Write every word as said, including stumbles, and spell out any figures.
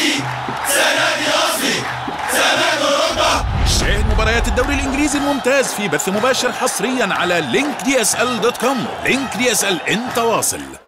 سندي سندي أصلي سند أوروبا. شاهد مباريات الدوري الإنجليزي الممتاز في بث مباشر حصريا على لينك دي اس ال دوت كوم. لينك دي اس ال، انت واصل.